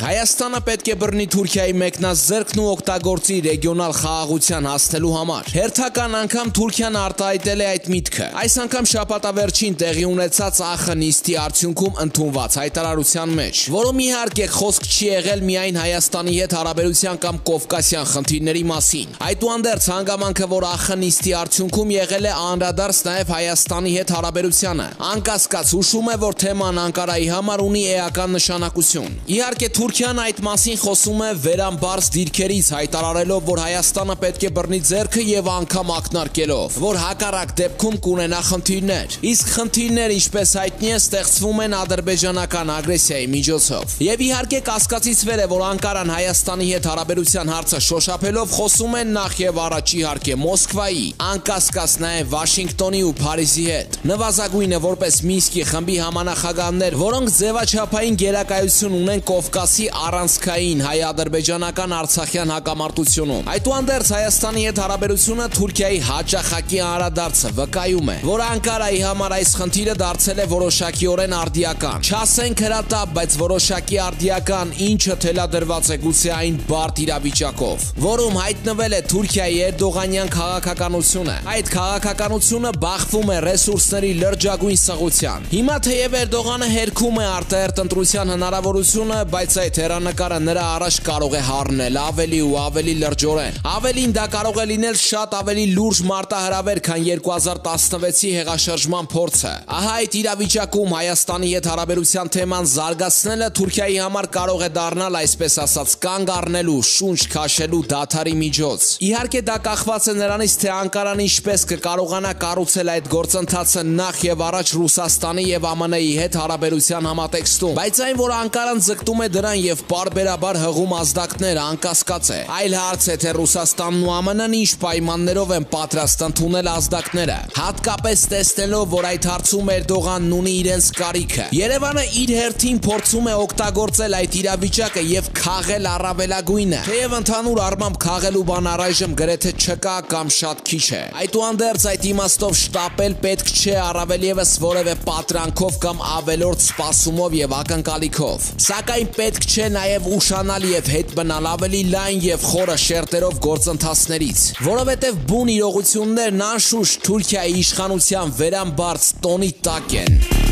Հայաստանը պետք է բռնի Թուրքիայի մեկնազերկն ու օգտագործի ռեգիոնալ խաղաղության հասնելու համար։ Հերթական անգամ Թուրքիան արտահայտել է այդ միտքը։ Այս անգամ շաբաթավերջին տեղի ունեցած ԱԽ նիստի արդյունքում ընդունված հայտարարության մեջ, որում իհարկե խոսք չի եղել միայն Հայաստանի հետ հարաբերության կամ կովկասյան խնդիրների մասին։ Այդուհանդերձ հանգամանքը, որ ԱԽ նիստի արդյունքում եղել է անդրադարձ նաև Հայաստանի հետ հարաբերությանը, անկասկած հուշում է, որ թեման Անկարայի համար ունի էական նշանակություն։ Իհարկե Թուրքիան այդ մասին խոսում է վերամբարձ դիրքերից, հայտարարելով, որ Հայաստանը պետք է բռնի ձեռքը եւ անգամ ակնարկելով, որ հակառակ դեպքում կունենա խնդիրներ։ Իսկ խնդիրները, ինչպես հայտնի է, ստեղծվում են ադրբեջանական ագրեսիայի միջոցով։ Եվ իհարկե կասկածից վեր է, որ Անկարան Հայաստանի հետ հարաբերության հարցը շոշափելով խոսում են նախ եւ առաջ իհարկե Մոսկվայի, անկասկած նաեւ Վաշինգտոնի ու Փարիզի հետ։ Նվազագույնը որպես Մինսկի խմբի համանախագահներ, որոնք ձևաչափային գերակայություն ունեն Կովկասի առանցքային հայ-ադրբեջանական Արցախյան հակամարտությունում։ Այդուհանդերձ Հայաստանի հետ հարաբերությունը Թուրքիայի հաճախակի անդրադարձը վկայում է, որ Անկարայի համար այս խնդիրը դարձել է որոշակիորեն արդիական։ Չասենք հրատապ, բայց որոշակի արդիական, ինչը թելադրված է գուցե այն բարդ իրավիճակով, որում հայտնվել է Թուրքիայի Էրդողանյան քաղաքականությունը։ Այդ քաղաքականությունը բախվում է ռեսուրսների լրջագույն սղության։ Հիմա թեև Էրդողանը հերքում է արտահերթ ընտրության հնարավորությունը, բայց այդ հեռանկարը նրա առաջ կարող է հառնել ավելի ու ավելի լրջորեն։ Ավելին դա կարող է լինել շատ ավելի լուրջ մարտահրավեր, քան 2016-ի հեղաշրջման փորձը։ Ահա այդ իրավիճակում Հայաստանի հետ հարաբերության թեման զարգացնելը Թուրքիայի համար կարող է դառնալ, այսպես ասած, կանգ առնելու, շունչ քաշելու դադարի միջոց։ Իհարկե դա կախված է նրանից, թե Անկարան ինչպես կկարողանա կառուցել այդ գործընթացը նախ եւ առաջ Ռուսաստանի եւ ԱՄՆ-ի հետ հարաբերության համատեքստում։ Բայց այն, որ Անկարան ձգտում է դրան եւ պարբերաբար հղում ազդակներ, անկասկած է։ Այլ հարց է, թե Ռուսաստանն ու ԱՄՆ-ն ինչ պայմաններով են պատրաստ ընդունել ազդակները, հատկապես տեսնելով, որ այդ հարցում Էրդողանն ունի իրենց կարիքը։ Երևանը իր հերթին փորձում է օգտագործել այդ իրավիճակը եւ քաղել առավելագույնը, թեև ընդհանուր առմամբ քաղելու բան առայժմ գրեթե չկա կամ շատ քիչ է։ Այդուհանդերձ այդ իմաստով շտապել պետք չէ առավել եւս որևէ պատրանքով կամ ավելորդ սպասումով եւ ակնկալիքով։ Սակայն պետք չէ նաեւ ուշանալ եւ հետ մնալ ավելի լայն եւ խորը շերտերով գործընթացներից, որովհետեւ բուն իրողություններն անշուշտ Թուրքիայի իշխանության վերամբարձ տոնի տակ են։